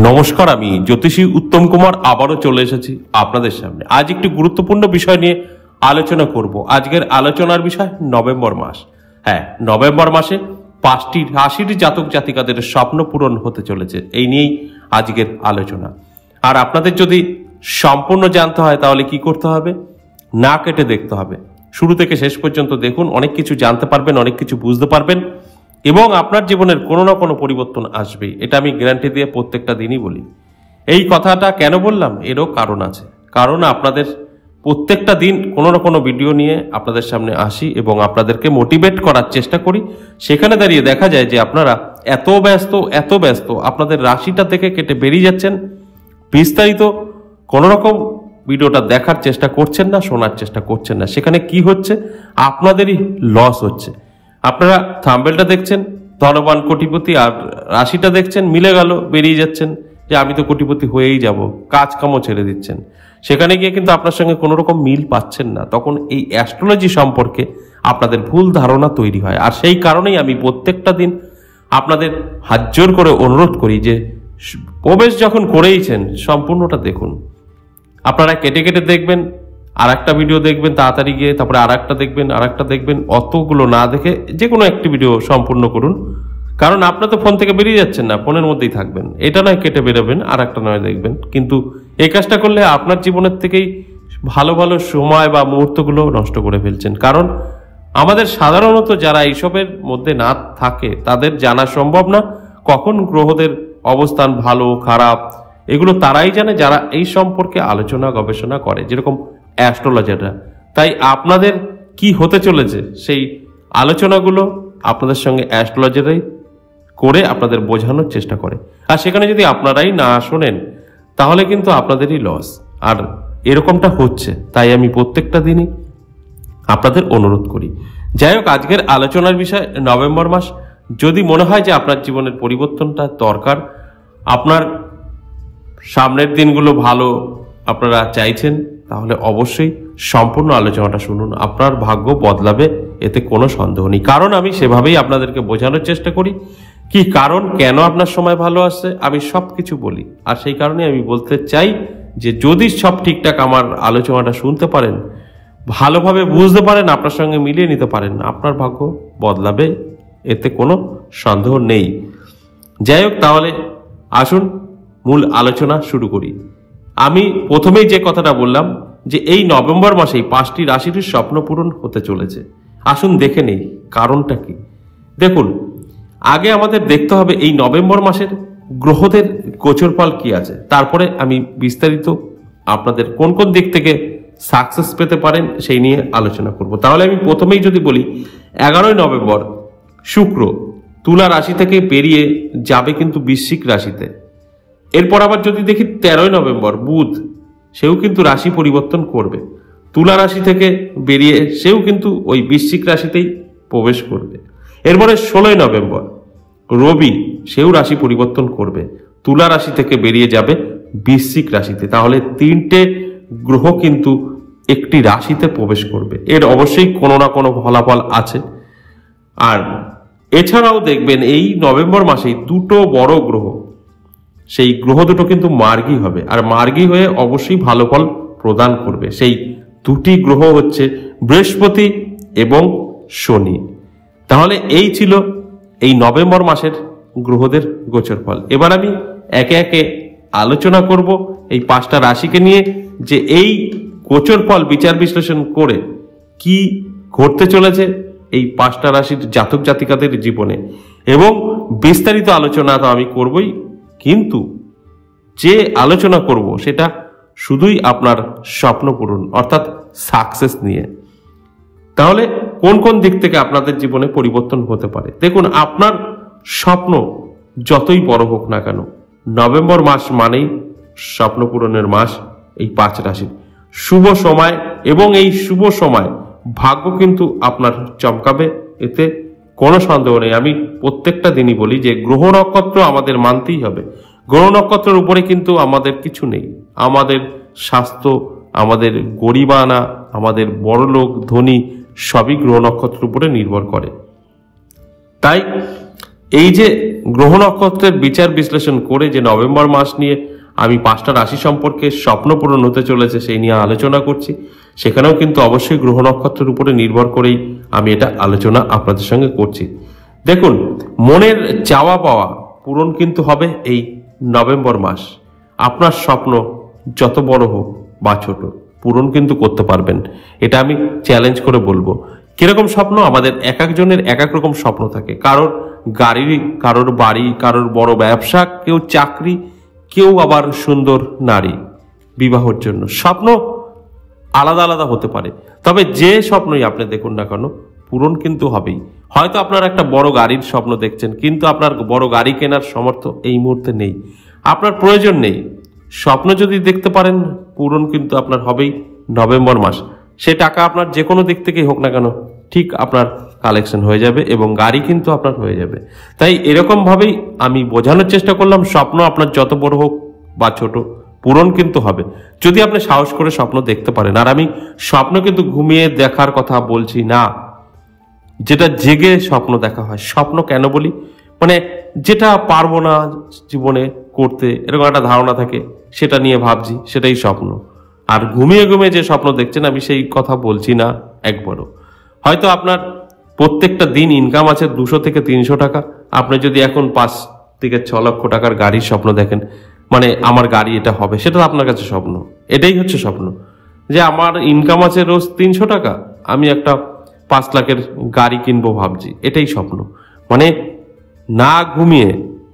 নমস্কার, আমি জ্যোতিষী উত্তম কুমার আবারও চলে এসেছি আপনাদের সামনে। আজ একটি গুরুত্বপূর্ণ বিষয় নিয়ে আলোচনা করব। আজকের আলোচনার বিষয় নভেম্বর মাস। হ্যাঁ, নভেম্বর মাসে 5টি রাশির জাতক জাতিকাদের স্বপ্ন পূরণ হতে চলেছে, এই নিয়েই আজকের আলোচনা। আর আপনাদের যদি সম্পূর্ণ জানতে হয় তাহলে কি করতে হবে? না কেটে দেখতে হবে, শুরু থেকে শেষ পর্যন্ত দেখুন। অনেক কিছু জানতে পারবেন, অনেক কিছু বুঝতে পারবেন এবং আপনার জীবনের কোনো না কোনো পরিবর্তন আসবেই, এটা আমি গ্যারান্টি দিয়ে প্রত্যেকটা দিনই বলি। এই কথাটা কেন বললাম, এরও কারণ আছে। কারণ আপনাদের প্রত্যেকটা দিন কোনো না কোনো ভিডিও নিয়ে আপনাদের সামনে আসি এবং আপনাদেরকে মোটিভেট করার চেষ্টা করি। সেখানে দাঁড়িয়ে দেখা যায় যে আপনারা এত ব্যস্ত আপনাদের রাশিটা থেকে কেটে বেরিয়ে যাচ্ছেন, বিস্তারিত কোনো রকম ভিডিওটা দেখার চেষ্টা করছেন না, শোনার চেষ্টা করছেন না। সেখানে কি হচ্ছে? আপনাদেরই লস হচ্ছে। আপনারা থাম্বনেলটা দেখছেন ধনবান কোটিপতি, আর রাশিটা দেখছেন মিলে গেল, বেরিয়ে যাচ্ছেন যে আমি তো কোটিপতি হয়েই যাব, কাজ কামও ছেড়ে দিচ্ছেন। সেখানে গিয়ে কিন্তু আপনার সঙ্গে কোনো রকম মিল পাচ্ছেন না। তখন এই অ্যাস্ট্রোলজি সম্পর্কে আপনাদের ভুল ধারণা তৈরি হয়। আর সেই কারণেই আমি প্রত্যেকটা দিন আপনাদের হাত জোর করে অনুরোধ করি যে প্রবেশ যখন করেইছেন সম্পূর্ণটা দেখুন। আপনারা কেটে কেটে দেখবেন, আর একটা ভিডিও দেখবেন তাড়াতাড়ি গিয়ে, তারপরে আর একটা দেখবেন, অতগুলো না দেখে যে কোনো একটি ভিডিও সম্পূর্ণ করুন। কারণ আপনার তো ফোন থেকে বেরিয়ে যাচ্ছেন না, ফোনের মধ্যেই থাকবেন। এটা নয় কেটে বেরোবেন, আর একটা নয় দেখবেন। কিন্তু এই কাজটা করলে আপনার জীবনের থেকেই ভালো ভালো সময় বা মুহূর্তগুলো নষ্ট করে ফেলছেন। কারণ আমাদের সাধারণত যারা এইসবের মধ্যে না থাকে তাদের জানা সম্ভব না কখন গ্রহদের অবস্থান ভালো খারাপ, এগুলো তারাই জানে যারা এই সম্পর্কে আলোচনা গবেষণা করে, যেরকম অ্যাস্ট্রোলজাররা। তাই আপনাদের কি হতে চলেছে সেই আলোচনাগুলো আপনাদের সঙ্গে অ্যাস্ট্রোলজাররাই করে আপনাদের বোঝানোর চেষ্টা করে। আর সেখানে যদি আপনারাই না শোনেন তাহলে কিন্তু আপনাদেরই লস। আর এরকমটা হচ্ছে, তাই আমি প্রত্যেকটা দিনই আপনাদের অনুরোধ করি। যাই হোক, আজকের আলোচনার বিষয় নভেম্বর মাস। যদি মনে হয় যে আপনার জীবনের পরিবর্তনটা দরকার, আপনার সামনের দিনগুলো ভালো আপনারা চাইছেন, তাহলে অবশ্যই সম্পূর্ণ আলোচনাটা শুনুন। আপনার ভাগ্য বদলাবে, এতে কোনো সন্দেহ নেই। কারণ আমি সেভাবেই আপনাদেরকে বোঝানোর চেষ্টা করি। কি কারণ, কেন আপনার সময় ভালো আসছে, আমি সব কিছু বলি। আর সেই কারণে আমি বলতে চাই যে যদি সব ঠিকঠাক আমার আলোচনাটা শুনতে পারেন, ভালোভাবে বুঝতে পারেন, আপনার সঙ্গে মিলিয়ে নিতে পারেন, আপনার ভাগ্য বদলাবে, এতে কোনো সন্দেহ নেই। যাই হোক, তাহলে আসুন মূল আলোচনা শুরু করি। আমি প্রথমেই যে কথাটা বললাম যে এই নভেম্বর মাসেই 5টি রাশির স্বপ্ন পূরণ হতে চলেছে। আসুন দেখে নেই কারণটা কি। দেখুন, আগে আমাদের দেখতে হবে এই নভেম্বর মাসের গ্রহদের গোচরফল কি আছে, তারপরে আমি বিস্তারিত আপনাদের কোন কোন দিক থেকে সাকসেস পেতে পারেন সেই নিয়ে আলোচনা করব। তাহলে আমি প্রথমেই যদি বলি, 11ই নভেম্বর শুক্র তুলা রাশি থেকে বেরিয়ে যাবে কিন্তু বৃশ্চিক রাশিতে। এরপর আবার যদি দেখি 13ই নভেম্বর বুধ, সেও কিন্তু রাশি পরিবর্তন করবে, তুলা রাশি থেকে বেরিয়ে সেও কিন্তু ওই বৃশ্চিক রাশিতেই প্রবেশ করবে। এরপরে 16ই নভেম্বর রবি, সেও রাশি পরিবর্তন করবে, তুলা রাশি থেকে বেরিয়ে যাবে বৃশ্চিক রাশিতে। তাহলে 3টে গ্রহ কিন্তু একটি রাশিতে প্রবেশ করবে। এর অবশ্যই কোনো না কোনো ফলাফল আছে। আর এছাড়াও দেখবেন এই নভেম্বর মাসেই 2টো বড় গ্রহ, সেই গ্রহ দুটো কিন্তু মার্গী হবে, আর মার্গী হয়ে অবশ্যই ভালো ফল প্রদান করবে। সেই 2টি গ্রহ হচ্ছে বৃহস্পতি এবং শনি। তাহলে এই ছিল এই নভেম্বর মাসের গ্রহদের গোচরফল। এবার আমি একে একে আলোচনা করব এই 5টা রাশিকে নিয়ে, যে এই গোচরফল বিচার বিশ্লেষণ করে কি ঘটতে চলেছে এই 5টা রাশির জাতক জাতিকাদের জীবনে। এবং বিস্তারিত আলোচনা তো আমি করবই, কিন্তু যে আলোচনা করব সেটা শুধুই আপনার স্বপ্ন পূরণ অর্থাৎ সাকসেস নিয়ে। তাহলে কোন কোন দিক থেকে আপনাদের জীবনে পরিবর্তন হতে পারে? দেখুন, আপনার স্বপ্ন যতই বড় হোক না কেন, নভেম্বর মাস মানেই স্বপ্ন পূরণের মাস। এই 5 রাশির শুভ সময়, এবং এই শুভ সময় ভাগ্য কিন্তু আপনার চমকাবে, এতে কোনো সন্দেহ নেই। আমি প্রত্যেকটা দিনই বলি যে গ্রহ নক্ষত্র আমাদের মানতেই হবে। গ্রহ নক্ষত্রের উপরে কিন্তু আমাদের কিছু নেই। আমাদের স্বাস্থ্য, আমাদের গরিবানা, আমাদের বড়লোক ধনী সবই গ্রহ নক্ষত্রের উপরে নির্ভর করে। তাই এই যে গ্রহ নক্ষত্রের বিচার বিশ্লেষণ করে যে নভেম্বর মাস নিয়ে আমি 5টা রাশি সম্পর্কে স্বপ্ন পূরণ হতে চলেছে সেই নিয়ে আলোচনা করছি, সেখানেও কিন্তু অবশ্যই গ্রহ নক্ষত্রের উপরে নির্ভর করেই আমি এটা আলোচনা আপনাদের সঙ্গে করছি। দেখুন, মনের চাওয়া পাওয়া পূরণ কিন্তু হবে এই নভেম্বর মাস। আপনার স্বপ্ন যত বড় হোক বা ছোট, পূরণ কিন্তু করতে পারবেন, এটা আমি চ্যালেঞ্জ করে বলবো। কিরকম স্বপ্ন? আমাদের এক একজনের এক এক রকম স্বপ্ন থাকে। কারোর গাড়ি, কারোর বাড়ি, কারোর বড় ব্যবসা, কেউ চাকরি, কেউ আবার সুন্দর নারী, বিবাহের জন্য স্বপ্ন আলাদা আলাদা হতে পারে। তবে যে স্বপ্নই আপনি দেখুন না কেন, পূরণ কিন্তু হবেই। হয়তো আপনার একটা বড় গাড়ির স্বপ্ন দেখছেন, কিন্তু আপনার বড় গাড়ি কেনার সামর্থ্য এই মুহূর্তে নেই, আপনার প্রয়োজন নেই। স্বপ্ন যদি দেখতে পারেন, পূরণ কিন্তু আপনার হবেই নভেম্বর মাস। সে টাকা আপনার যে কোনো দিক থেকেই হোক না কেন, ঠিক আপনার কালেকশন হয়ে যাবে এবং গাড়ি কিন্তু আপনার হয়ে যাবে। তাই এরকমভাবেই আমি বোঝানোর চেষ্টা করলাম, স্বপ্ন আপনার যত বড় হোক বা ছোট, পূরণ কিন্তু হবে যদি আপনি সাহস করে স্বপ্ন দেখতে পারেন। আর আমি স্বপ্ন কিন্তু ঘুমিয়ে দেখার কথা বলছি না, যেটা জেগে স্বপ্ন দেখা হয়। স্বপ্ন কেন বলি? মানে যেটা পারবো না জীবনে করতে, এরকম একটা ধারণা থাকে, সেটা নিয়ে ভাবছি, সেটাই স্বপ্ন। আর ঘুমিয়ে ঘুমিয়ে যে স্বপ্ন দেখছেন, আমি সেই কথা বলছি না একবারও। হয়তো আপনার প্রত্যেকটা দিন ইনকাম আছে 200 থেকে 300 টাকা, আপনি যদি এখন 5 থেকে 6 লক্ষ টাকার গাড়ির স্বপ্ন দেখেন, মানে আমার গাড়ি এটা হবে, সেটা আপনার কাছে স্বপ্ন। এটাই হচ্ছে স্বপ্ন, যে আমার ইনকাম আছে রোজ 300 টাকা, আমি একটা 5 লাখের গাড়ি কিনবো ভাবছি, এটাই স্বপ্ন। মানে না ঘুমিয়ে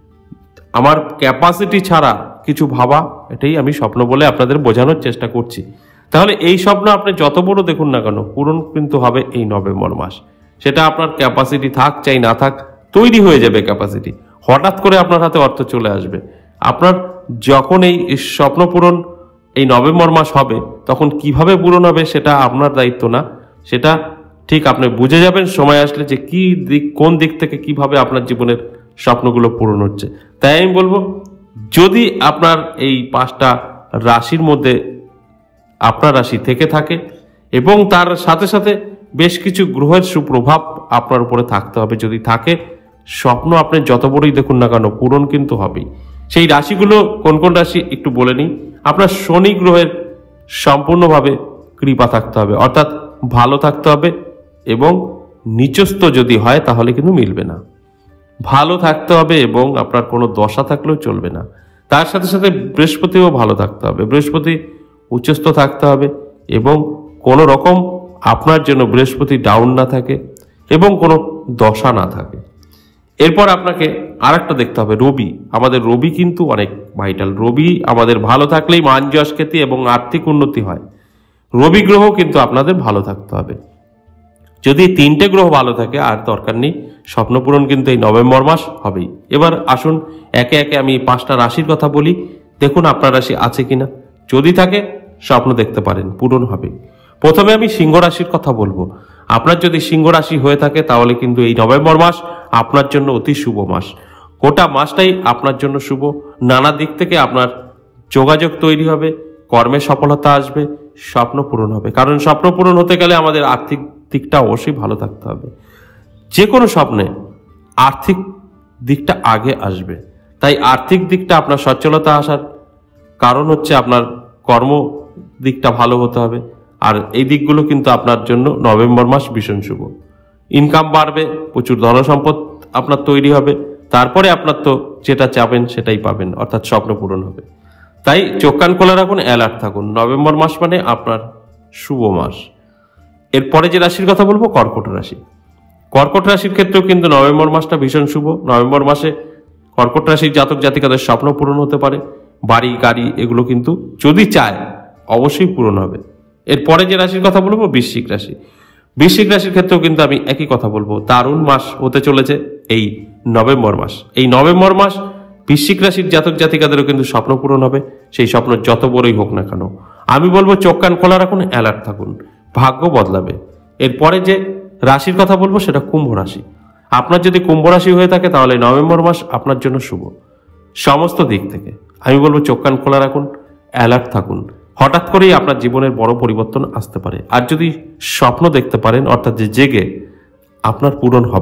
আমার ক্যাপাসিটি ছাড়া কিছু ভাবা, এটাই আমি স্বপ্ন বলে আপনাদের বোঝানোর চেষ্টা করছি। তাহলে এই স্বপ্ন আপনি যত বড় দেখুন না কেন, পূরণ কিন্তু হবে এই নভেম্বর মাস। সেটা আপনার ক্যাপাসিটি থাক চাই না থাক, তৈরি হয়ে যাবে ক্যাপাসিটি। হঠাৎ করে আপনার হাতে অর্থ চলে আসবে। আপনার যখন এই স্বপ্ন পূরণ এই নভেম্বর মাস হবে, তখন কিভাবে পূরণ হবে সেটা আপনার দায়িত্ব না, সেটা ঠিক আপনি বুঝে যাবেন সময় আসলে, যে কি দিক, কোন দিক থেকে কিভাবে আপনার জীবনের স্বপ্নগুলো পূরণ হচ্ছে। তাই আমি বলবো, যদি আপনার এই 5টা রাশির মধ্যে আপনার রাশি থেকে থাকে এবং তার সাথে সাথে বেশ কিছু গ্রহের সুপ্রভাব আপনার উপরে থাকতে হবে, যদি থাকে, স্বপ্ন আপনি যত বড়ই দেখুন না কেন, পূরণ কিন্তু হবেই। সেই রাশিগুলো কোন কোন রাশি একটু বলে নিই। আপনার শনি গ্রহের সম্পূর্ণভাবে কৃপা থাকতে হবে, অর্থাৎ ভালো থাকতে হবে, এবং নিচস্থ যদি হয় তাহলে কিন্তু মিলবে না। ভালো থাকতে হবে এবং আপনার কোনো দশা থাকলেও চলবে না। তার সাথে সাথে বৃহস্পতিও ভালো থাকতে হবে, বৃহস্পতি উচ্চস্থ থাকতে হবে, এবং কোনো রকম আপনার জন্য বৃহস্পতি ডাউন না থাকে এবং কোনো দশা না থাকে। এরপর আপনাকে আর একটা দেখতে হবে, রবি। আমাদের রবি কিন্তু অনেক ভাইটাল। রবি আমাদের ভালো থাকলেই মান যশ খ্যাতি এবং আর্থিক উন্নতি হয়। রবি গ্রহ কিন্তু আপনাদের ভালো থাকতে হবে। যদি 3টে গ্রহ ভালো থাকে, আর দরকার নেই, স্বপ্ন পূরণ কিন্তু এই নভেম্বর মাস হবেই। এবার আসুন একে একে আমি 5টা রাশির কথা বলি, দেখুন আপনার রাশি আছে কিনা। যদি থাকে, স্বপ্ন দেখতে পারেন, পূরণ হবে। প্রথমে আমি সিংহ রাশির কথা বলবো। আপনার যদি সিংহ রাশি হয়ে থাকে, তাহলে কিন্তু এই নভেম্বর মাস আপনার জন্য অতি শুভ মাস। গোটা মাসটাই আপনার জন্য শুভ। নানা দিক থেকে আপনার যোগাযোগ তৈরি হবে, কর্মে সফলতা আসবে, স্বপ্ন পূরণ হবে। কারণ স্বপ্ন পূরণ হতে গেলে আমাদের আর্থিক দিকটা অবশ্যই ভালো থাকতে হবে। যে কোনো স্বপ্নে আর্থিক দিকটা আগে আসবে। তাই আর্থিক দিকটা আপনার সচ্ছলতা আসার কারণ হচ্ছে আপনার কর্ম দিকটা ভালো হতে হবে। আর এই দিকগুলো কিন্তু আপনার জন্য নভেম্বর মাস ভীষণ শুভ। ইনকাম বাড়বে, প্রচুর ধনসম্পদ আপনার তৈরি হবে, তারপরে আপনার তো যেটা চাবেন সেটাই পাবেন, অর্থাৎ স্বপ্ন পূরণ হবে। তাই চোখ কান খোলা রাখুন, অ্যালার্ট থাকুন। নভেম্বর মাস মানে আপনার শুভ মাস। এরপরে যে রাশির কথা বলবো, কর্কট রাশি। কর্কট রাশির ক্ষেত্রেও কিন্তু নভেম্বর মাসটা ভীষণ শুভ। নভেম্বর মাসে কর্কট রাশির জাতক জাতিকাদের স্বপ্ন পূরণ হতে পারে। বাড়ি, গাড়ি, এগুলো কিন্তু যদি চায় অবশ্যই পূরণ হবে। এরপরে যে রাশির কথা বলবো, বৃশ্চিক রাশি। বৃশ্চিক রাশির ক্ষেত্রেও কিন্তু আমি একই কথা বলবো। দারুণ মাস হতে চলেছে এই নভেম্বর মাস। এই নভেম্বর মাস বৃশ্চিক রাশির জাতক জাতিকাদেরও কিন্তু স্বপ্ন পূরণ হবে, সেই স্বপ্ন যত বড়ই হোক না কেন। আমি বলবো চোখ কান খোলা রাখুন, অ্যালার্ট থাকুন, ভাগ্য বদলাবে। এরপরে যে রাশির কথা বলবো সেটা কুম্ভ রাশি। আপনার যদি কুম্ভ রাশি হয়ে থাকে, তাহলে নভেম্বর মাস আপনার জন্য শুভ সমস্ত দিক থেকে। আমি বলবো চোখ কান খোলা রাখুন, অ্যালার্ট থাকুন। হঠাৎ করেই আপনার জীবনের বড় পরিবর্তন আসতে পারে। আর যদি স্বপ্ন দেখতে পারেন, অর্থাৎ যে জেগে, আপনার পূরণ হবেই।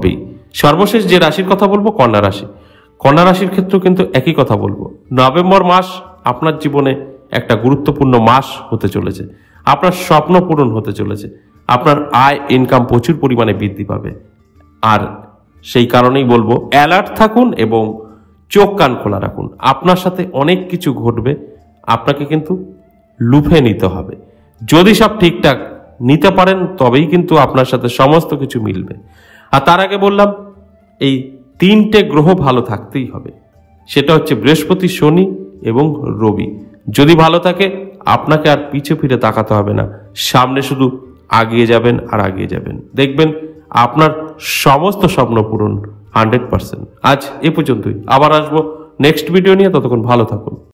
সর্বশেষ যে রাশির কথা বলবো কন্যা রাশি। কন্যা রাশির ক্ষেত্রেও কিন্তু একই কথা বলবো। নভেম্বর মাস আপনার জীবনে একটা গুরুত্বপূর্ণ মাস হতে চলেছে। আপনার স্বপ্ন পূরণ হতে চলেছে। আপনার আয় ইনকাম প্রচুর পরিমাণে বৃদ্ধি পাবে। আর সেই কারণেই বলবো অ্যালার্ট থাকুন এবং চোখ কান খোলা রাখুন। আপনার সাথে অনেক কিছু ঘটবে, আপনাকে কিন্তু লুফে নিতে হবে। যদি সব ঠিকঠাক নিতে পারেন তবেই কিন্তু আপনার সাথে সমস্ত কিছু মিলবে। আর তার আগে বললাম এই 3টে গ্রহ ভালো থাকতেই হবে, সেটা হচ্ছে বৃহস্পতি, শনি এবং রবি। যদি ভালো থাকে আপনাকে আর পিছু ফিরে তাকাতে হবে না, সামনে শুধু আগিয়ে যাবেন আর আগিয়ে যাবেন, দেখবেন আপনার সমস্ত স্বপ্ন পূরণ 100%। আজ এ পর্যন্তই, আবার আসবো নেক্সট ভিডিও নিয়ে। ততক্ষণ ভালো থাকুন।